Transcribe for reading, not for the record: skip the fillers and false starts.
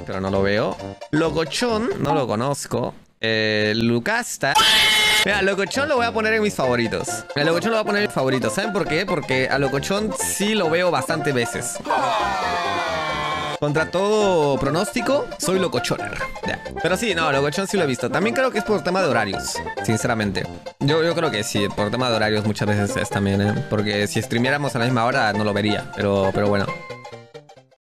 pero no lo veo. Locochón, no lo conozco. Lucasta. Mira, Locochón lo voy a poner en mis favoritos. A Locochón lo voy a poner en mis favoritos. ¿Saben por qué? Porque a Locochón sí lo veo bastantes veces. Contra todo pronóstico, soy locochoner. Ya. Pero sí, no, locochón sí lo he visto. También creo que es por tema de horarios, sinceramente. Yo creo que sí, por tema de horarios muchas veces es también, ¿eh? Porque si streameáramos a la misma hora no lo vería. Pero bueno.